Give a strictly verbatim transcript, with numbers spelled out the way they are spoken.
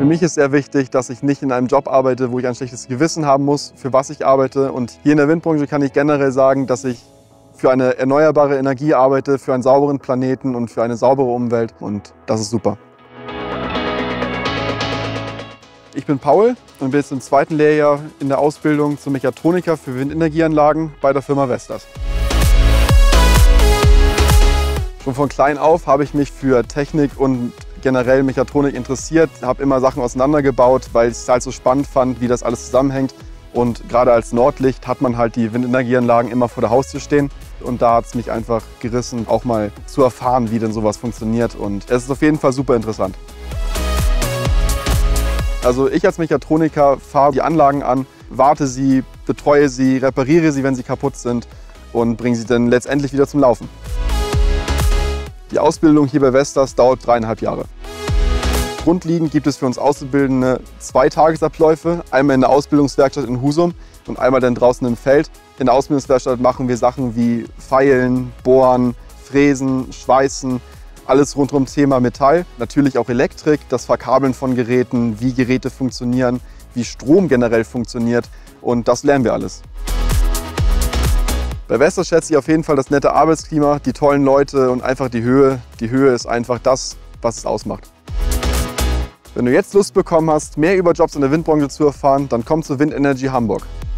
Für mich ist sehr wichtig, dass ich nicht in einem Job arbeite, wo ich ein schlechtes Gewissen haben muss, für was ich arbeite. Und hier in der Windbranche kann ich generell sagen, dass ich für eine erneuerbare Energie arbeite, für einen sauberen Planeten und für eine saubere Umwelt. Und das ist super. Ich bin Paul und bin jetzt im zweiten Lehrjahr in der Ausbildung zum Mechatroniker für Windenergieanlagen bei der Firma Vestas. Schon von klein auf habe ich mich für Technik und generell Mechatronik interessiert, habe immer Sachen auseinandergebaut, weil ich es halt so spannend fand, wie das alles zusammenhängt. Und gerade als Nordlicht hat man halt die Windenergieanlagen immer vor der Haustür stehen. Und da hat es mich einfach gerissen, auch mal zu erfahren, wie denn sowas funktioniert. Und es ist auf jeden Fall super interessant. Also ich als Mechatroniker fahre die Anlagen an, warte sie, betreue sie, repariere sie, wenn sie kaputt sind und bringe sie dann letztendlich wieder zum Laufen. Die Ausbildung hier bei Vestas dauert dreieinhalb Jahre. Grundlegend gibt es für uns Auszubildende zwei Tagesabläufe, einmal in der Ausbildungswerkstatt in Husum und einmal dann draußen im Feld. In der Ausbildungswerkstatt machen wir Sachen wie Feilen, Bohren, Fräsen, Schweißen, alles rund um Thema Metall. Natürlich auch Elektrik, das Verkabeln von Geräten, wie Geräte funktionieren, wie Strom generell funktioniert und das lernen wir alles. Bei Vestas schätze ich auf jeden Fall das nette Arbeitsklima, die tollen Leute und einfach die Höhe. Die Höhe ist einfach das, was es ausmacht. Wenn du jetzt Lust bekommen hast, mehr über Jobs in der Windbranche zu erfahren, dann komm zu Windenergy Hamburg.